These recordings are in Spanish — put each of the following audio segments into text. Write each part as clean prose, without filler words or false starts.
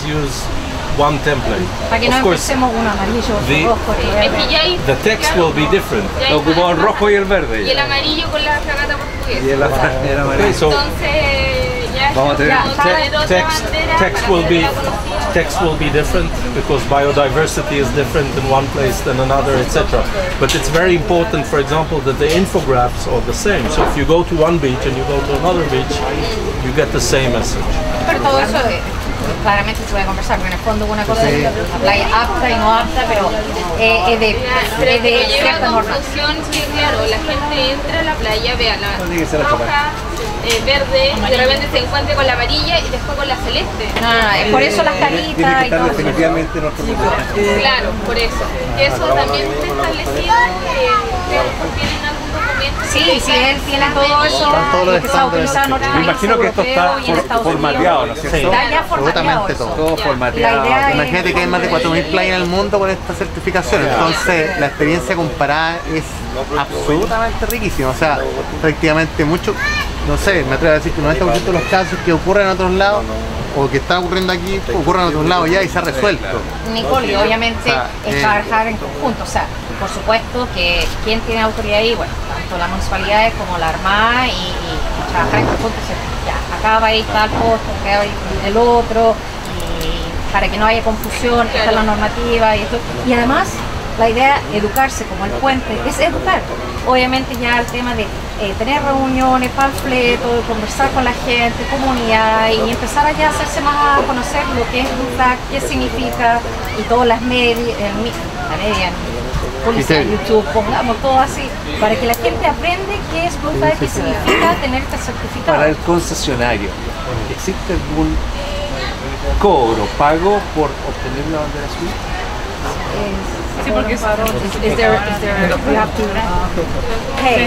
use one template. Para que no empecemos un amarillo, rojo, the text will be different. Lo ocupamos el rojo y el verde. Y el amarillo con la fragata portuguesa. Y el amarillo. Okay, so entonces ya vamos a tener text will be different because biodiversity is different in one place than another, etc. But it's very important, for example, that the infographics are the same. So if you go to one beach and you go to another beach, you get the same message. Pero todo eso claramente se puede conversar, porque en el fondo una cosa es la playa apta y no apta, pero es de cierta norma. Sí, claro, la gente entra a la playa, vea la roja, verde, y de repente se encuentra con la amarilla y después con la celeste. Por eso las caritas tiene que y todo definitivamente en otro lugar. Claro, por eso. Que eso también está establecido, tienen algún documento. Sí, él tiene todo eso, lo que se ha utilizado en otros países. Me imagino que esto está formateado, ¿no es cierto? Está ya formateado eso. Todo formateado. Imagínate que hay más de 4.000 playas en el mundo con esta certificación, entonces la experiencia comparada es absolutamente riquísima. O sea, prácticamente mucho, no sé, me atrevo a decir que 90% de los casos que ocurren en otros lados o que están ocurriendo aquí ocurren en otros lados ya y se ha resuelto. Nicole, obviamente es trabajar en conjunto, o sea, por supuesto que quien tiene autoridad ahí, bueno, tanto las municipalidades como la Armada y trabajar en conjunto, ya, acá va a ir tal posto, acá va a ir el otro, y para que no haya confusión, esta es la normativa y esto. Y además, la idea de educarse como el puente es educar. Obviamente ya el tema de tener reuniones, panfletos, conversar con la gente, comunidad y empezar allá a hacerse más a conocer lo que es RUFAC, qué significa y todas las medias, la media, policía, YouTube, pongamos todo así, para que la gente aprenda qué es RUFAC, qué significa tener este certificado. Para el concesionario, ¿existe algún cobro, pago por obtener la bandera azul? Sí, porque is there we have to pay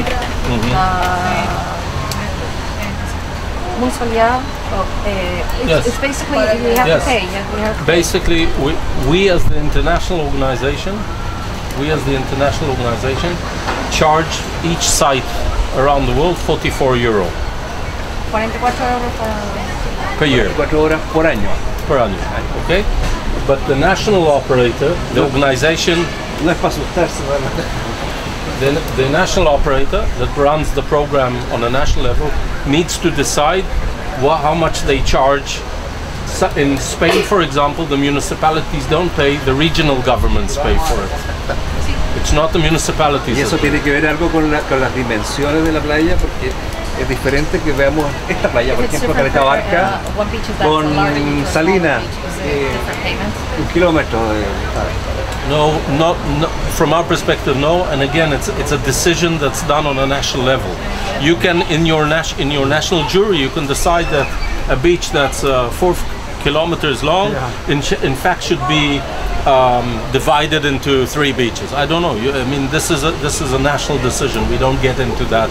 municipalidad. It's basically we have to pay. Basically, we as the international organization, charge each site around the world 44 euro. 44 euros per year. 4 horas por año. Per año, okay? But the national operator, the organization, no es para asustarse, the national operator that runs the program on a national level needs to decide how much they charge. In Spain, for example, the municipalities don't pay, the regional governments pay for it. It's not the municipalities. Y eso tiene que ver algo con las dimensiones de la playa, porque es diferente que veamos esta playa, por ejemplo, Caleta Barca, con Salinas, 1 kilómetro de... No, from our perspective, no. And again, it's a decision that's done on a national level. You can, in your national jury, you can decide that a beach that's 4 kilometers long, in fact, should be divided into 3 beaches. I don't know. I mean, this is a national decision. We don't get into that.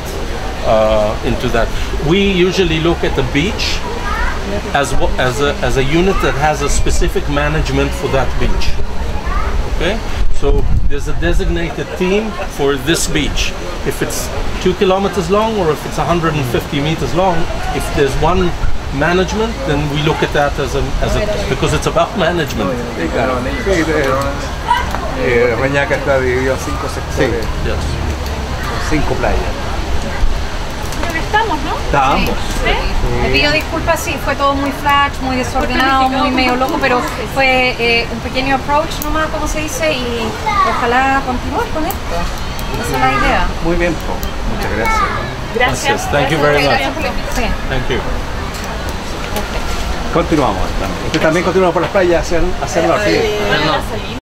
We usually look at the beach as a unit that has a specific management for that beach. Okay, so there's a designated team for this beach. If it's 2 kilometers long or if it's 150 meters long, if there's one management, then we look at that as a because it's about management. Sí, claro. Reñaca está dividido en 5 sectores, 5 playas. Estamos, ¿no? Estamos. Me pido disculpas, sí, fue todo muy flash, muy desordenado, muy medio loco, pero fue un pequeño approach nomás, como se dice, y ojalá continuar con esto. Esa es la idea. Muy bien, muchas gracias. Gracias. Thank you very much. Thank you. Continuamos también. También continuamos por las playas hacia el norte.